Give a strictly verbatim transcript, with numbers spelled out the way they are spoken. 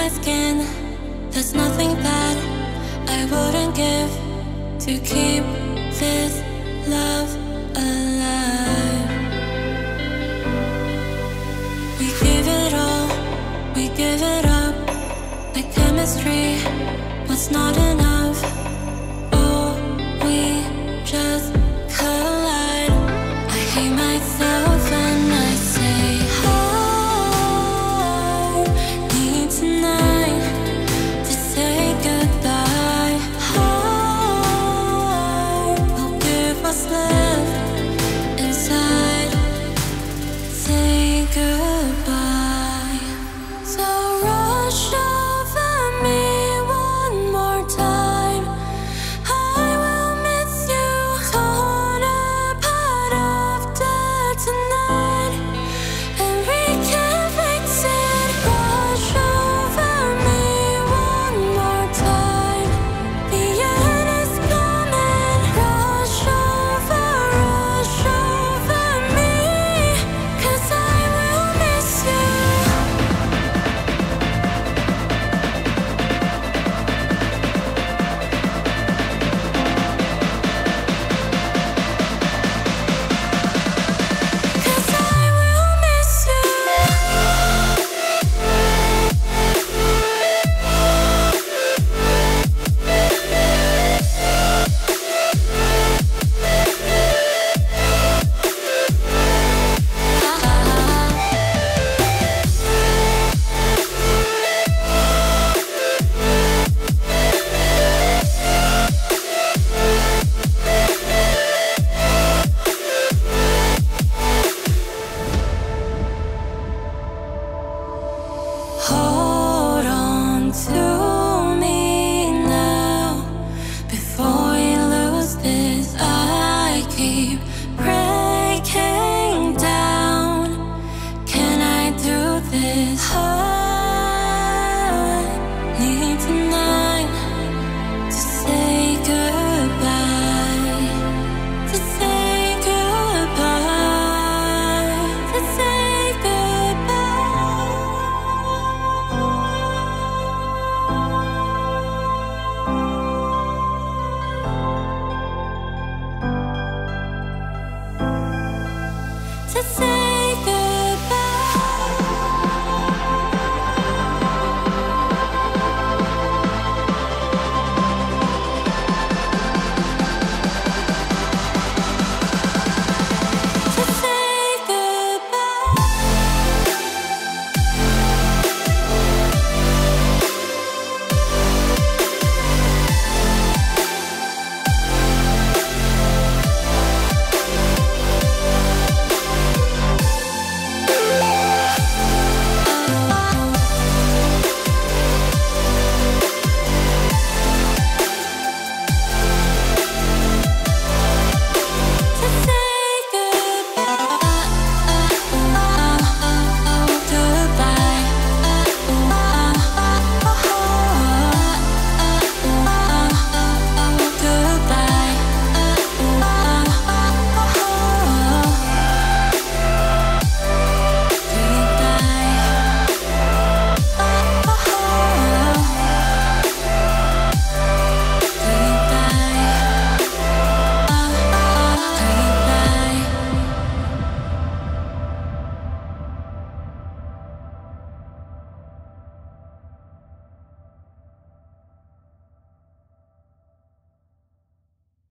my skin. There's nothing that I wouldn't give to keep this love alive. We give it all, we give it up. Like chemistry was not enough. Oh, we just collide. I hate myself when I say I need tonight to say goodbye. I will give us love.